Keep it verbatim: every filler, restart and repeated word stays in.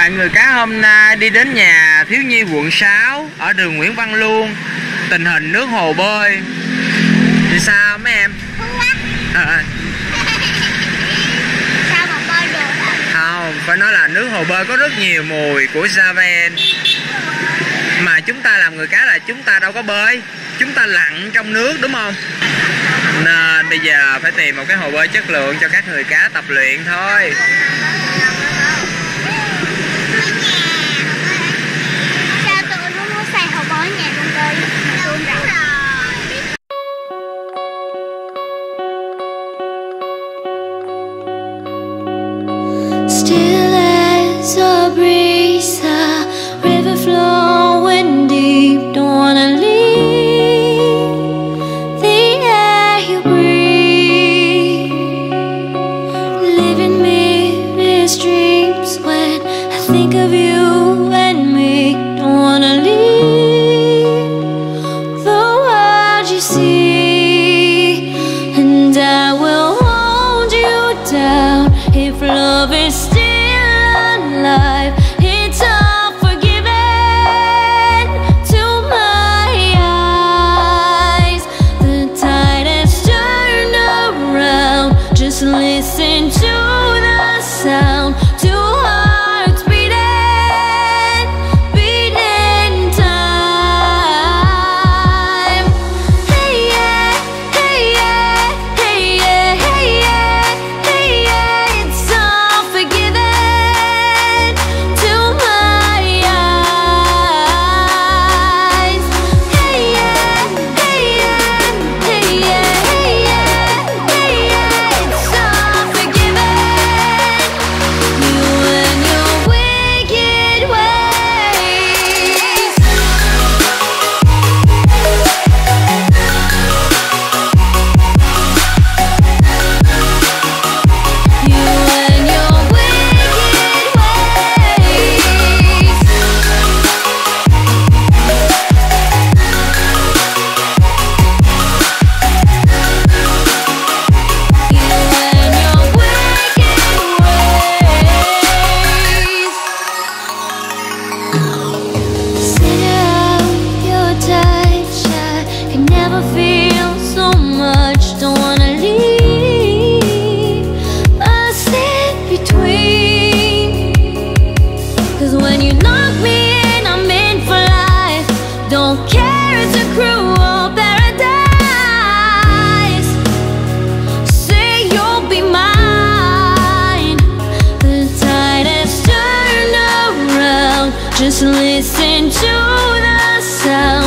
bạn, người cá hôm nay đi đến nhà thiếu nhi quận sáu ở đường Nguyễn Văn Luôn. Tình hình nước hồ bơi thì sao mấy em? À, sao mà bơi được à? không, phải nói là nước hồ bơi có rất nhiều mùi của Javen. Mà chúng ta làm người cá là chúng ta đâu có bơi, chúng ta lặn trong nước đúng không? Nên bây giờ phải tìm một cái hồ bơi chất lượng cho các người cá tập luyện thôi. Sao tụi nó muốn xây hồ bơi nhà con đi? Đúng rồi. Still as a breeze, a river flowing deep. Don't wanna leave the air you breathe, living me dreams when I think of you and me. Don't wanna leave the world you see, and I will hold you down if love is still alive. It's all forgiven to my eyes. The tide has turned around. Just listen to the sound. Two hearts beating, beating time. Hey yeah, hey yeah, hey yeah, hey yeah, hey yeah. It's all forgiven to my eyes. Hey yeah, hey yeah, hey yeah, hey yeah, hey yeah. It's all forgiven. You and your wicked ways. You and your wicked ways. You and your wicked ways. Center of your touch, I can never feel so much. Don't wanna leave us in between. 'Cause when you knock me in, I'm in for life. Don't care, it's a cruel paradise. Say you'll be mine. The tide has turned around. Just listen to the sound.